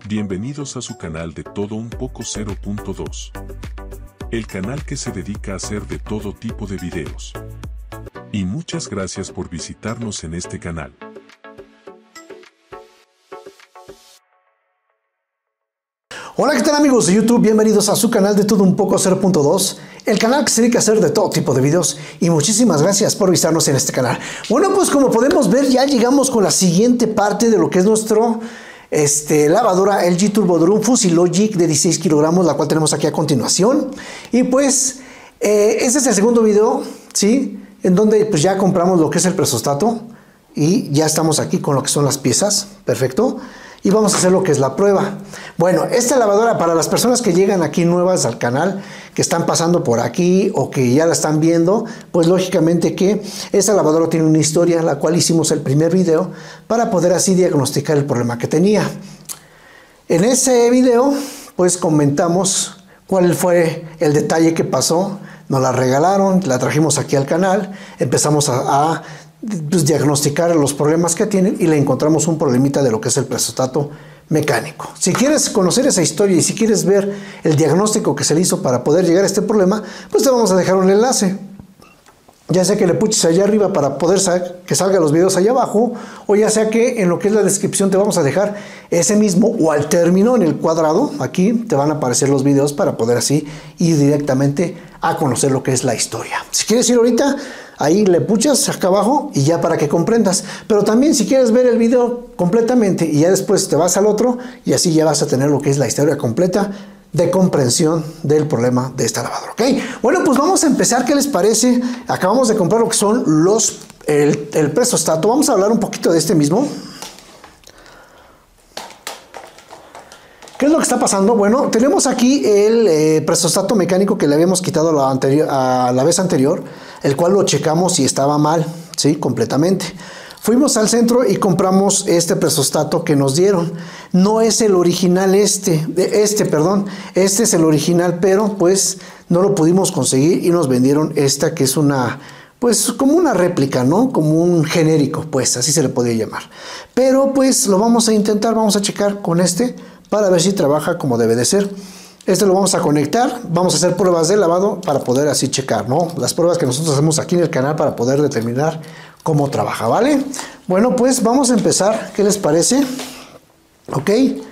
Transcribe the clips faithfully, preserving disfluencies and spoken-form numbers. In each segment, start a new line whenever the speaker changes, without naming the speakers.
Bienvenidos a su canal de Todo Un Poco cero punto dos. El canal que se dedica a hacer de todo tipo de videos. Y muchas gracias por visitarnos en este canal.
Hola, ¿qué tal amigos de YouTube? Bienvenidos a su canal de Todo Un Poco cero punto dos, el canal que se dedica a hacer de todo tipo de videos, y muchísimas gracias por visitarnos en este canal. Bueno, pues como podemos ver, ya llegamos con la siguiente parte de lo que es nuestro este, lavadora L G Turbo Drum Fusilogic de dieciséis kilogramos, la cual tenemos aquí a continuación. Y pues, eh, este es el segundo video, ¿sí? En donde pues ya compramos lo que es el presostato y ya estamos aquí con lo que son las piezas, perfecto. Y vamos a hacer lo que es la prueba. Bueno, esta lavadora, para las personas que llegan aquí nuevas al canal, que están pasando por aquí o que ya la están viendo, pues lógicamente que esta lavadora tiene una historia, la cual hicimos el primer video para poder así diagnosticar el problema que tenía. En ese video, pues comentamos cuál fue el detalle que pasó. Nos la regalaron, la trajimos aquí al canal, empezamos a... a pues, diagnosticar los problemas que tienen y le encontramos un problemita de lo que es el presostato mecánico. Si quieres conocer esa historia y si quieres ver el diagnóstico que se le hizo para poder llegar a este problema, pues te vamos a dejar un enlace. Ya sea que le puches allá arriba para poder saber que salgan los videos allá abajo, o ya sea que en lo que es la descripción te vamos a dejar ese mismo, o al término en el cuadrado, aquí te van a aparecer los videos para poder así ir directamente a conocer lo que es la historia. Si quieres ir ahorita, ahí le puchas acá abajo y ya para que comprendas. Pero también si quieres ver el video completamente y ya después te vas al otro y así ya vas a tener lo que es la historia completa de comprensión del problema de esta lavadora, ¿ok? Bueno, pues vamos a empezar. ¿Qué les parece? Acabamos de comprar lo que son los, el, el presostato. Vamos a hablar un poquito de este mismo. ¿Qué es lo que está pasando? Bueno, tenemos aquí el eh, presostato mecánico que le habíamos quitado la, anterior, a la vez anterior, el cual lo checamos y estaba mal, ¿sí? Completamente. Fuimos al centro y compramos este presostato que nos dieron. No es el original este, este, perdón, este es el original, pero pues no lo pudimos conseguir y nos vendieron esta que es una, pues como una réplica, ¿no? Como un genérico, pues así se le podría llamar. Pero pues lo vamos a intentar, vamos a checar con este para ver si trabaja como debe de ser. Este lo vamos a conectar, vamos a hacer pruebas de lavado para poder así checar, ¿no? Las pruebas que nosotros hacemos aquí en el canal para poder determinar cómo trabaja, ¿vale? Bueno, pues vamos a empezar. ¿Qué les parece? Ok.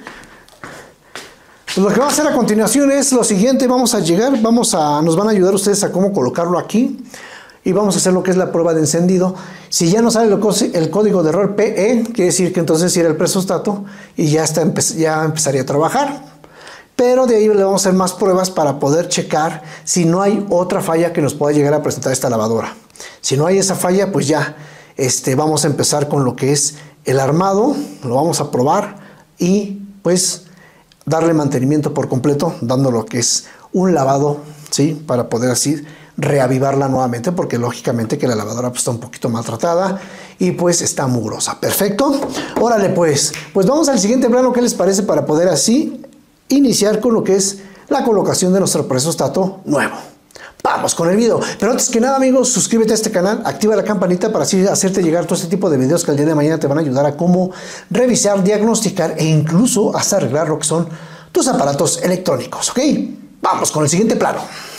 Pues lo que vamos a hacer a continuación es lo siguiente. Vamos a llegar, vamos a, nos van a ayudar ustedes a cómo colocarlo aquí. Y vamos a hacer lo que es la prueba de encendido. Si ya nos sale el código de error P E, quiere decir que entonces sí era el presostato y ya, está, ya empezaría a trabajar. Pero de ahí le vamos a hacer más pruebas para poder checar si no hay otra falla que nos pueda llegar a presentar esta lavadora. Si no hay esa falla, pues ya este, vamos a empezar con lo que es el armado. Lo vamos a probar y pues darle mantenimiento por completo, dando lo que es un lavado, ¿sí? Para poder así reavivarla nuevamente, porque lógicamente que la lavadora pues, está un poquito maltratada y pues está mugrosa. Perfecto. Órale pues, pues vamos al siguiente plano. ¿Qué les parece? Para poder así iniciar con lo que es la colocación de nuestro presostato nuevo. Vamos con el video. Pero antes que nada, amigos, suscríbete a este canal, activa la campanita para así hacerte llegar todo este tipo de videos que el día de mañana te van a ayudar a cómo revisar, diagnosticar e incluso hasta arreglar lo que son tus aparatos electrónicos, ¿ok? Vamos con el siguiente plano.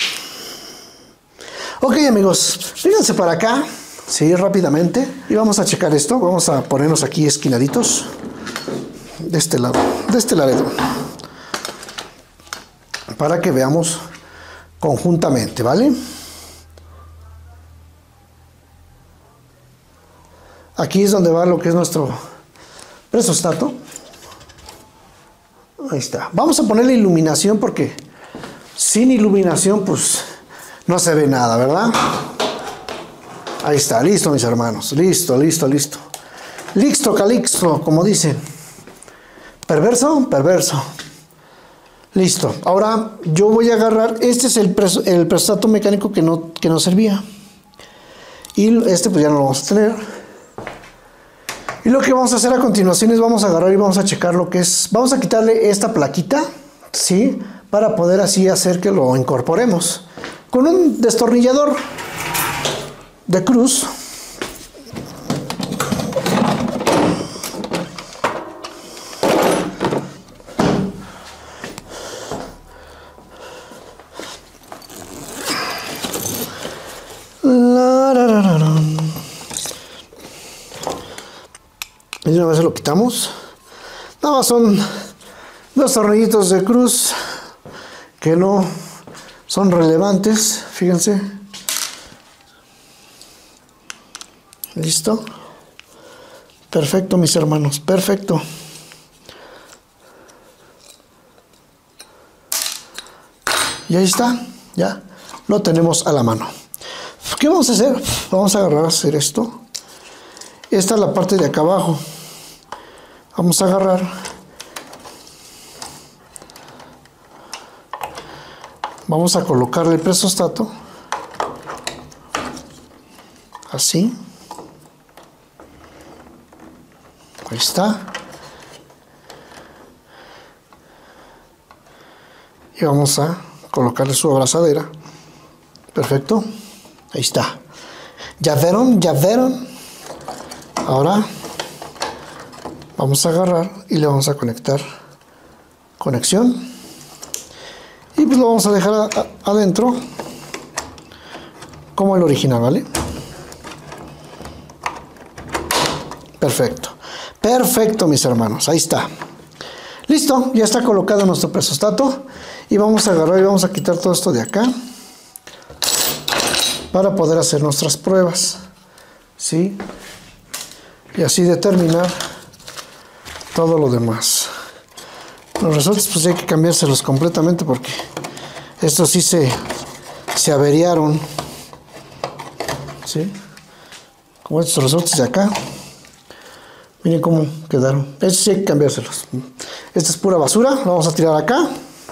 Ok, amigos, fíjense para acá, sí, rápidamente, y vamos a checar esto. Vamos a ponernos aquí esquinaditos de este lado, de este lado, para que veamos conjuntamente, ¿vale? Aquí es donde va lo que es nuestro presostato. Ahí está. Vamos a ponerle iluminación porque sin iluminación pues no se ve nada, ¿verdad? Ahí está, listo mis hermanos, listo, listo, listo. Listo, calixto, como dicen. Perverso, perverso. Listo. Ahora yo voy a agarrar, este es el, preso, el presostato mecánico que no, que no servía. Y este pues ya no lo vamos a tener. Y lo que vamos a hacer a continuación es vamos a agarrar y vamos a checar lo que es, vamos a quitarle esta plaquita, ¿sí? Para poder así hacer que lo incorporemos. Con un destornillador de cruz. Y una vez lo quitamos. Nada más son dos tornillitos de cruz que no son relevantes, fíjense. Listo. Perfecto, mis hermanos, perfecto. Y ahí está, ya lo tenemos a la mano. ¿Qué vamos a hacer? Vamos a agarrar, a hacer esto. Esta es la parte de acá abajo. Vamos a agarrar. Vamos a colocarle el presostato. Así. Ahí está. Y vamos a colocarle su abrazadera. Perfecto. Ahí está. ¿Ya vieron? ¿Ya vieron? Ahora vamos a agarrar y le vamos a conectar conexión. Y pues lo vamos a dejar a, a, adentro como el original, ¿vale? Perfecto. Perfecto, mis hermanos. Ahí está. Listo. Ya está colocado nuestro presostato. Y vamos a agarrar y vamos a quitar todo esto de acá para poder hacer nuestras pruebas, ¿sí? Y así determinar todo lo demás. Los resortes pues hay que cambiárselos completamente porque estos sí se, se averiaron, ¿sí? Como estos resortes de acá. Miren cómo quedaron. Estos sí hay que cambiárselos. Esta es pura basura. Lo vamos a tirar acá.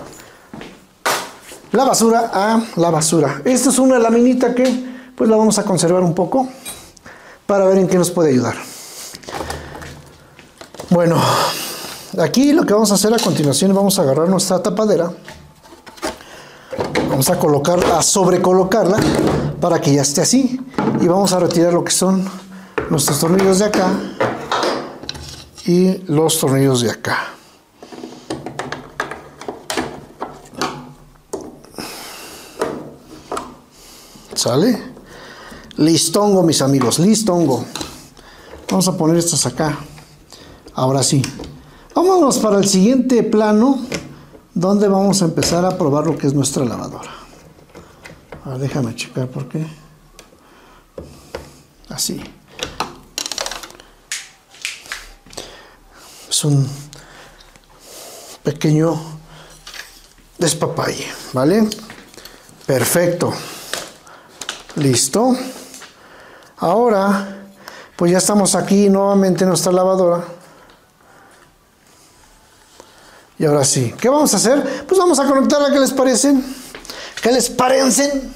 La basura a la basura. Esta es una laminita que pues la vamos a conservar un poco para ver en qué nos puede ayudar. Bueno, aquí lo que vamos a hacer a continuación, vamos a agarrar nuestra tapadera. Vamos a colocarla, a sobrecolocarla para que ya esté así. Y vamos a retirar lo que son nuestros tornillos de acá y los tornillos de acá. ¿Sale? Listongo, mis amigos, listongo. Vamos a poner estos acá. Ahora sí. Vámonos para el siguiente plano, donde vamos a empezar a probar lo que es nuestra lavadora. A ver, déjame checar por qué. Así. Es un pequeño despapalle, ¿vale? Perfecto. Listo. Ahora, pues ya estamos aquí nuevamente en nuestra lavadora. Y ahora sí, ¿qué vamos a hacer? Pues vamos a conectarla, ¿qué les parecen? ¿Qué les parecen?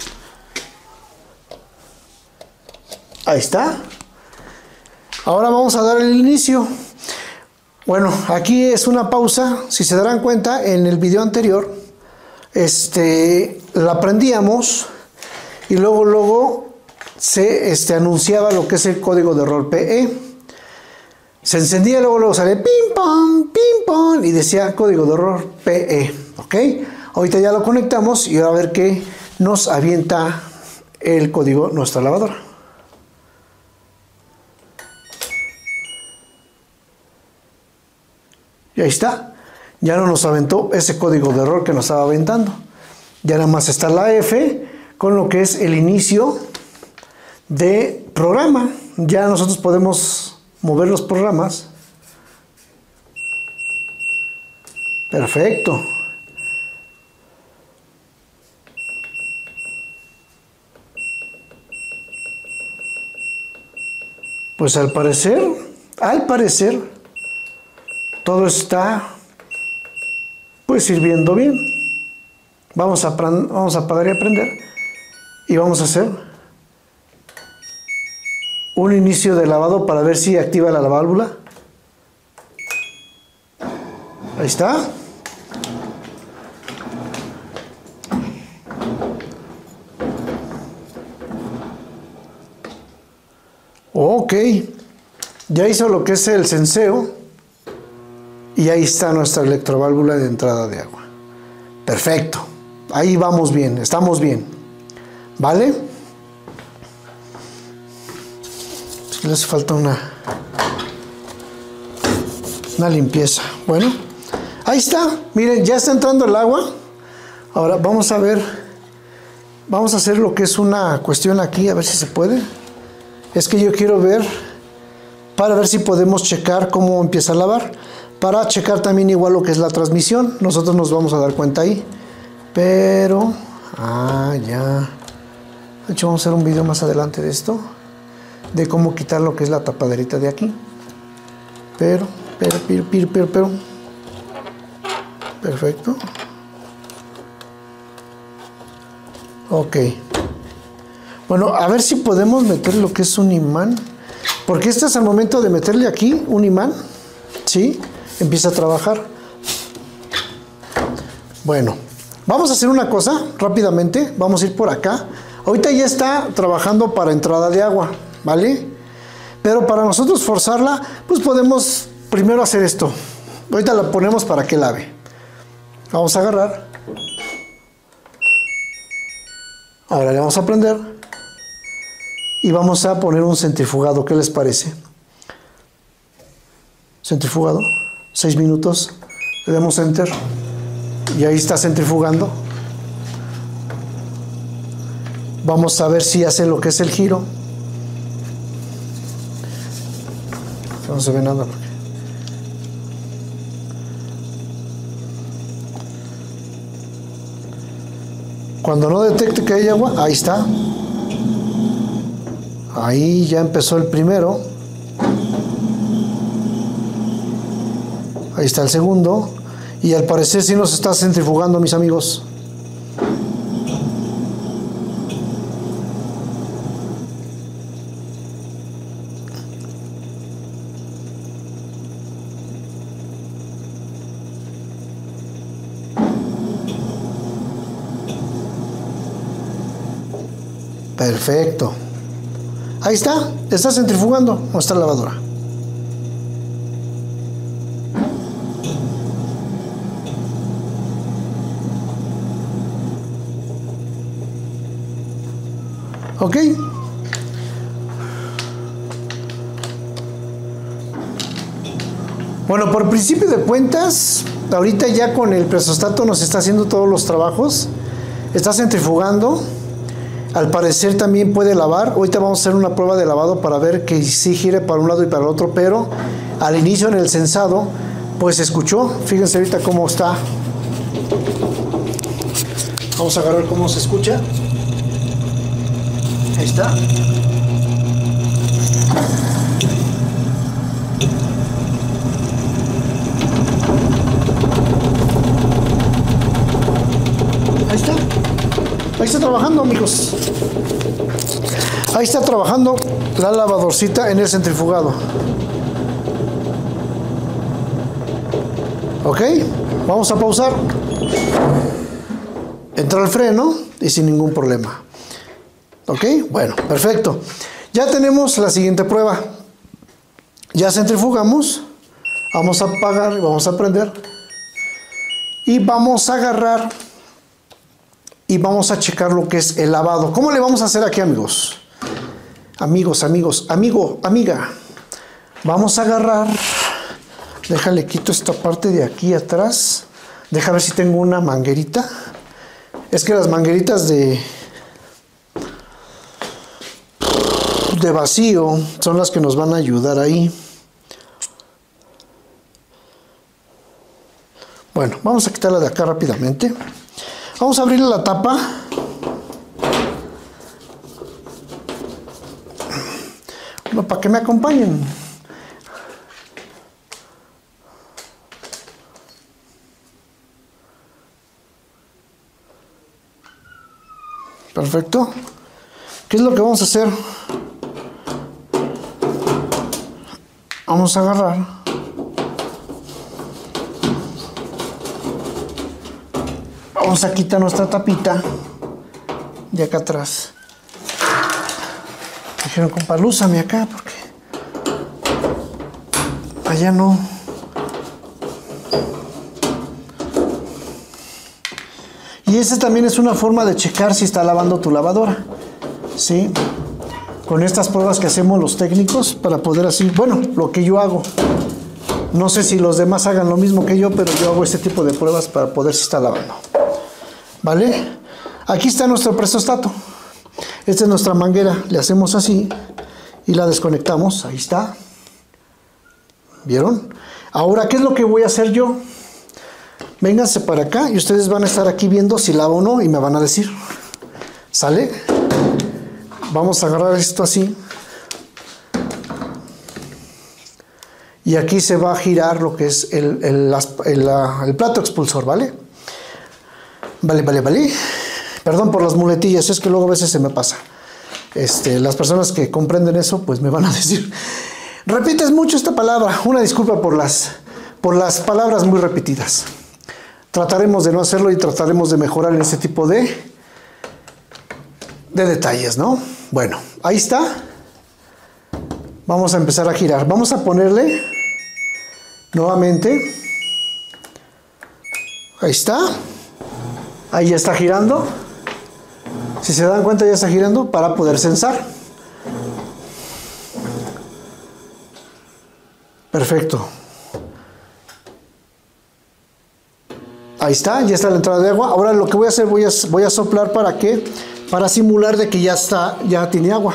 Ahí está. Ahora vamos a dar el inicio. Bueno, aquí es una pausa. Si se darán cuenta, en el video anterior, este, la prendíamos. Y luego, luego se este, anunciaba lo que es el código de error P E. Se encendía, luego, luego sale ping pong, ping pong y decía código de error P E. ¿Ok? Ahorita ya lo conectamos y a ver qué nos avienta el código nuestra lavadora. Y ahí está. Ya no nos aventó ese código de error que nos estaba aventando. Ya nada más está la F con lo que es el inicio de programa. Ya nosotros podemos mover los programas. Perfecto. Pues al parecer, al parecer, todo está pues sirviendo bien. Vamos a, vamos a apagar y a prender. Y vamos a hacer un inicio de lavado para ver si activa la válvula. Ahí está. Ok. Ya hizo lo que es el senseo. Y ahí está nuestra electroválvula de entrada de agua. Perfecto. Ahí vamos bien. Estamos bien. ¿Vale? Es que le hace falta una Una limpieza. Bueno, ahí está. Miren, ya está entrando el agua. Ahora vamos a ver. Vamos a hacer lo que es una cuestión aquí, a ver si se puede. Es que yo quiero ver, para ver si podemos checar cómo empieza a lavar. Para checar también igual lo que es la transmisión. Nosotros nos vamos a dar cuenta ahí. Pero, ah, ya. De hecho, vamos a hacer un video más adelante de esto. De cómo quitar lo que es la tapaderita de aquí. Pero, pero, pero, pero, pero, pero. Perfecto. Ok. Bueno, a ver si podemos meter lo que es un imán. Porque este es el momento de meterle aquí un imán. ¿Sí? Empieza a trabajar. Bueno, vamos a hacer una cosa rápidamente. Vamos a ir por acá. Ahorita ya está trabajando para entrada de agua, ¿vale? Pero para nosotros forzarla, pues podemos primero hacer esto. Ahorita la ponemos para que lave. Vamos a agarrar. Ahora le vamos a prender. Y vamos a poner un centrifugado. ¿Qué les parece? Centrifugado. seis minutos. Le damos enter. Y ahí está centrifugando. Vamos a ver si hace lo que es el giro. No se ve nada. Cuando no detecte que hay agua, ahí está. Ahí ya empezó el primero. Ahí está el segundo. Y al parecer sí nos está centrifugando, mis amigos. Perfecto. Ahí está, está centrifugando nuestra lavadora. Ok. Bueno, por principio de cuentas, ahorita ya con el presostato nos está haciendo todos los trabajos. Está centrifugando. Al parecer también puede lavar. Ahorita vamos a hacer una prueba de lavado para ver que sí gire para un lado y para el otro, pero al inicio en el sensado pues se escuchó. Fíjense ahorita cómo está. Vamos a agarrar cómo se escucha. Ahí está. Ahí está. Ahí está trabajando, amigos. Ahí está trabajando la lavadorcita en el centrifugado. Ok, vamos a pausar. Entra el freno y sin ningún problema. Ok, bueno, perfecto. Ya tenemos la siguiente prueba. Ya centrifugamos. Vamos a apagar y vamos a prender. Y vamos a agarrar y vamos a checar lo que es el lavado. ¿Cómo le vamos a hacer aquí, amigos? Amigos, amigos, amigo, amiga. Vamos a agarrar. Déjale, quito esta parte de aquí atrás. Deja ver si tengo una manguerita. Es que las mangueritas de de vacío son las que nos van a ayudar ahí. Bueno, vamos a quitarla de acá rápidamente. Vamos a abrirle la tapa. Bueno, para que me acompañen. Perfecto. ¿Qué es lo que vamos a hacer? Vamos a agarrar. Vamos a quitar nuestra tapita de acá atrás. Dijeron, compa, lúzame acá porque allá no. Y esa también es una forma de checar si está lavando tu lavadora, ¿sí? Con estas pruebas que hacemos los técnicos para poder así, bueno, lo que yo hago. No sé si los demás hagan lo mismo que yo, pero yo hago este tipo de pruebas para poder si está lavando. ¿Vale? Aquí está nuestro presostato. Esta es nuestra manguera. Le hacemos así y la desconectamos. Ahí está. ¿Vieron? Ahora, ¿qué es lo que voy a hacer yo? Vénganse para acá y ustedes van a estar aquí viendo si lava o no y me van a decir. ¿Sale? Vamos a agarrar esto así. Y aquí se va a girar lo que es el, el, el, el plato expulsor, ¿vale? Vale, vale, vale. Perdón por las muletillas, es que luego a veces se me pasa. Este, las personas que comprenden eso, pues me van a decir, repites mucho esta palabra. Una disculpa por las, por las palabras muy repetidas. Trataremos de no hacerlo y trataremos de mejorar en este tipo de, de detalles, ¿no? Bueno, ahí está. Vamos a empezar a girar. Vamos a ponerle nuevamente. Ahí está. Ahí ya está girando. Si se dan cuenta ya está girando para poder censar. Perfecto. Ahí está, ya está la entrada de agua. Ahora lo que voy a hacer, voy a, voy a soplar para que, para simular de que ya está, ya tiene agua.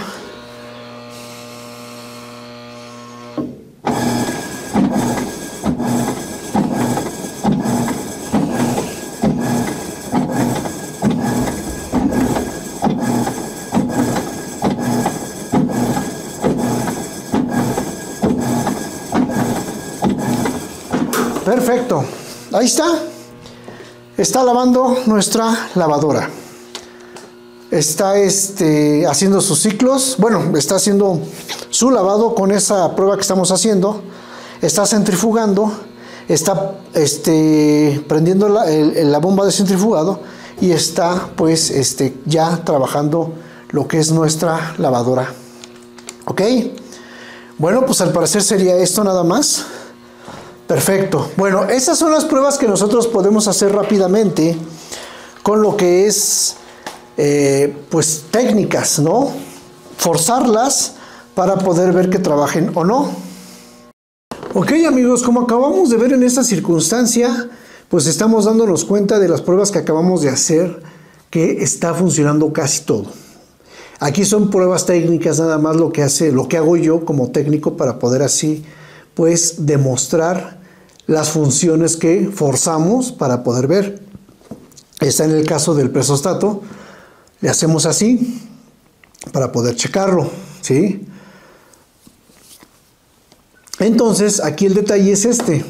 Perfecto, ahí está. Está lavando nuestra lavadora. Está este, haciendo sus ciclos. Bueno, está haciendo su lavado con esa prueba que estamos haciendo. Está centrifugando. Está este, prendiendo la, el, la bomba de centrifugado. Y está pues este, ya trabajando lo que es nuestra lavadora. ¿Ok? Bueno, pues al parecer sería esto nada más. Perfecto. Bueno, esas son las pruebas que nosotros podemos hacer rápidamente con lo que es, eh, pues, técnicas, ¿no? Forzarlas para poder ver que trabajen o no. Ok, amigos, como acabamos de ver en esta circunstancia, pues estamos dándonos cuenta de las pruebas que acabamos de hacer que está funcionando casi todo. Aquí son pruebas técnicas nada más lo que hace, lo que hago yo como técnico para poder así pues demostrar las funciones que forzamos para poder ver. Está en el caso del presostato, le hacemos así para poder checarlo, ¿sí? Entonces aquí el detalle es este.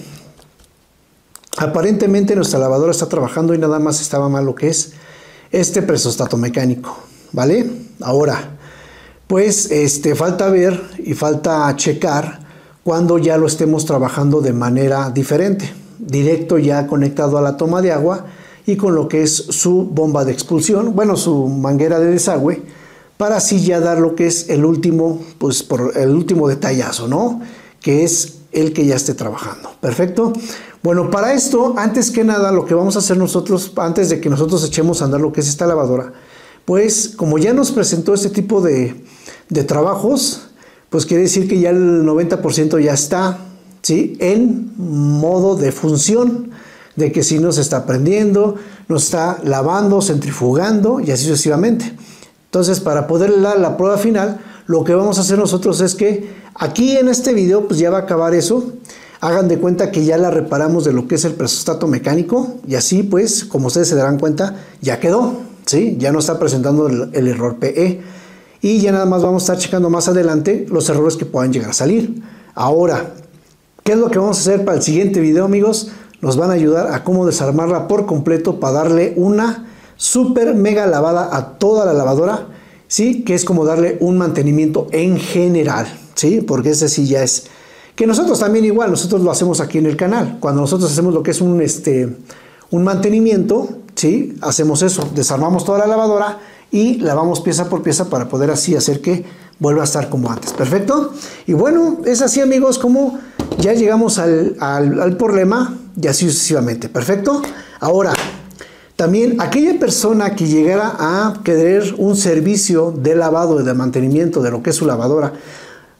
Aparentemente nuestra lavadora está trabajando y nada más estaba mal lo que es este presostato mecánico, ¿vale? Ahora, pues este, falta ver y falta checar cuando ya lo estemos trabajando de manera diferente, directo ya conectado a la toma de agua y con lo que es su bomba de expulsión, bueno, su manguera de desagüe, para así ya dar lo que es el último, pues por el último detallazo, ¿no? Que es el que ya esté trabajando. Perfecto. Bueno, para esto, antes que nada, lo que vamos a hacer nosotros, antes de que nosotros echemos a andar lo que es esta lavadora, pues como ya nos presentó este tipo de, de trabajos, pues quiere decir que ya el noventa por ciento ya está, ¿sí?, en modo de función, de que sí nos está prendiendo, nos está lavando, centrifugando y así sucesivamente. Entonces, para poder dar la prueba final, lo que vamos a hacer nosotros es que aquí en este video pues ya va a acabar eso. Hagan de cuenta que ya la reparamos de lo que es el presostato mecánico y así pues, como ustedes se darán cuenta, ya quedó, ¿sí? Ya no está presentando el, el error P E. Y ya nada más vamos a estar checando más adelante los errores que puedan llegar a salir. Ahora, ¿qué es lo que vamos a hacer para el siguiente video, amigos? Nos van a ayudar a cómo desarmarla por completo para darle una super mega lavada a toda la lavadora, ¿sí? Que es como darle un mantenimiento en general, ¿sí? Porque ese sí ya es... Que nosotros también igual, nosotros lo hacemos aquí en el canal. Cuando nosotros hacemos lo que es un, este, un mantenimiento, ¿sí? Hacemos eso, desarmamos toda la lavadora y lavamos pieza por pieza para poder así hacer que vuelva a estar como antes. Perfecto. Y bueno, es así, amigos, como ya llegamos al, al, al problema y así sucesivamente. Perfecto. Ahora, también aquella persona que llegara a querer un servicio de lavado y de mantenimiento de lo que es su lavadora,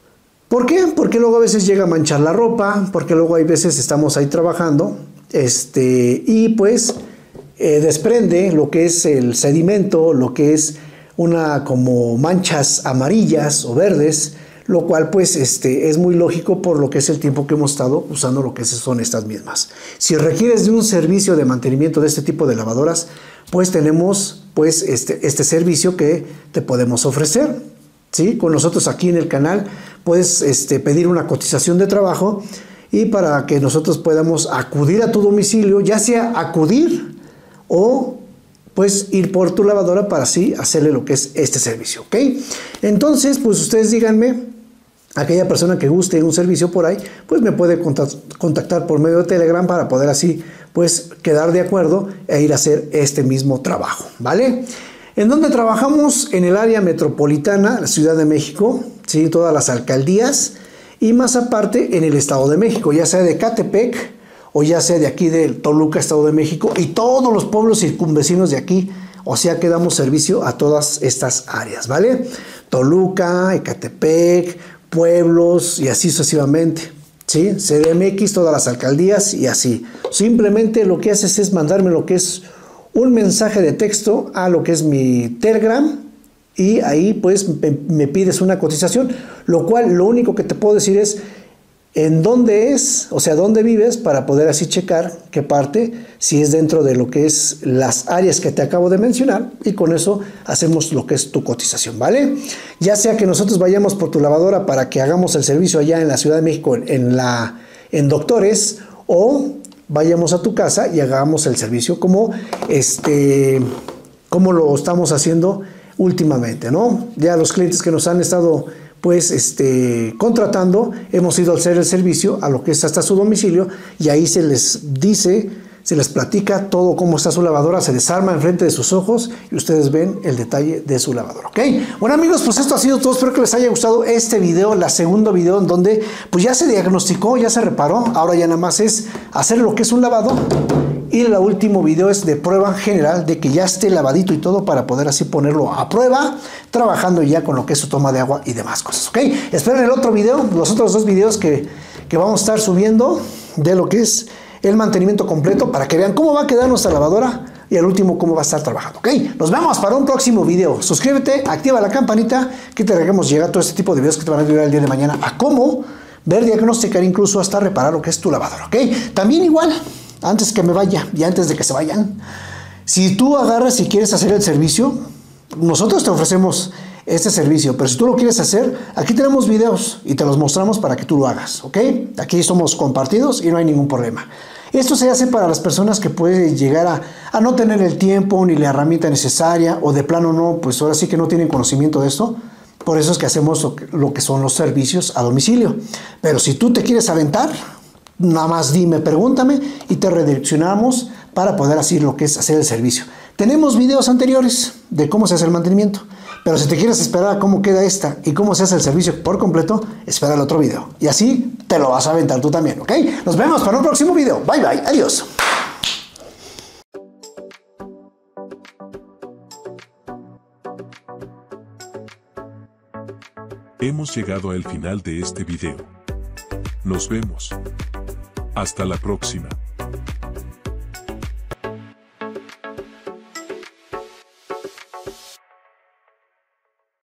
¿Por qué? Porque luego a veces llega a manchar la ropa, porque luego hay veces estamos ahí trabajando, este, y pues eh, desprende lo que es el sedimento, lo que es una como manchas amarillas o verdes, lo cual pues este, es muy lógico por lo que es el tiempo que hemos estado usando lo que son estas mismas. Si requieres de un servicio de mantenimiento de este tipo de lavadoras, pues tenemos pues este, este servicio que te podemos ofrecer, ¿sí? Con nosotros aquí en el canal puedes este, pedir una cotización de trabajo y para que nosotros podamos acudir a tu domicilio, ya sea acudir o pues ir por tu lavadora para así hacerle lo que es este servicio, ¿ok? Entonces, pues ustedes díganme, aquella persona que guste un servicio por ahí, pues me puede contactar por medio de Telegram para poder así, pues, quedar de acuerdo e ir a hacer este mismo trabajo, ¿vale? ¿En dónde trabajamos? En el área metropolitana, la Ciudad de México, ¿sí? Todas las alcaldías y más aparte en el Estado de México, ya sea de Ecatepec o ya sea de aquí de Toluca, Estado de México y todos los pueblos circunvecinos de aquí, o sea que damos servicio a todas estas áreas, ¿vale? Toluca, Ecatepec, pueblos y así sucesivamente, ¿sí? C D M X, todas las alcaldías y así. Simplemente lo que haces es mandarme lo que es un mensaje de texto a lo que es mi Telegram y ahí pues me, me pides una cotización, lo cual lo único que te puedo decir es en dónde es, o sea, dónde vives para poder así checar qué parte, si es dentro de lo que es las áreas que te acabo de mencionar y con eso hacemos lo que es tu cotización, ¿vale? Ya sea que nosotros vayamos por tu lavadora para que hagamos el servicio allá en la Ciudad de México, en, la, en Doctores, o vayamos a tu casa y hagamos el servicio como, este, como lo estamos haciendo últimamente, ¿no? Ya los clientes que nos han estado pues este, contratando, hemos ido a hacer el servicio a lo que es hasta su domicilio y ahí se les dice, se les platica todo cómo está su lavadora, se desarma enfrente de sus ojos y ustedes ven el detalle de su lavadora, ¿ok? Bueno amigos, pues esto ha sido todo, espero que les haya gustado este video, la segundo video en donde pues ya se diagnosticó, ya se reparó, ahora ya nada más es hacer lo que es un lavado. Y el último video es de prueba general de que ya esté lavadito y todo para poder así ponerlo a prueba, trabajando ya con lo que es su toma de agua y demás cosas, ¿ok? Esperen el otro video, los otros dos videos que, que vamos a estar subiendo de lo que es el mantenimiento completo para que vean cómo va a quedar nuestra lavadora y el último cómo va a estar trabajando, ¿ok? Nos vemos para un próximo video. Suscríbete, activa la campanita que te dejemos llegar todo este tipo de videos que te van a ayudar el día de mañana a cómo ver, diagnosticar, incluso hasta reparar lo que es tu lavadora, ¿ok? También igual, antes que me vaya y antes de que se vayan, si tú agarras y quieres hacer el servicio, nosotros te ofrecemos este servicio, pero si tú lo quieres hacer, aquí tenemos videos y te los mostramos para que tú lo hagas, ¿ok? Aquí somos compartidos y no hay ningún problema. Esto se hace para las personas que pueden llegar a, a no tener el tiempo ni la herramienta necesaria o de plano no, pues ahora sí que no tienen conocimiento de esto. Por eso es que hacemos lo que, lo que son los servicios a domicilio. Pero si tú te quieres aventar, nada más dime, pregúntame y te redireccionamos para poder hacer lo que es hacer el servicio. Tenemos videos anteriores de cómo se hace el mantenimiento, pero si te quieres esperar a cómo queda esta y cómo se hace el servicio por completo, espera el otro video. Y así te lo vas a aventar tú también, ¿ok? Nos vemos para un próximo video. Bye, bye. Adiós.
Hemos llegado al final de este video. Nos vemos. Hasta la próxima.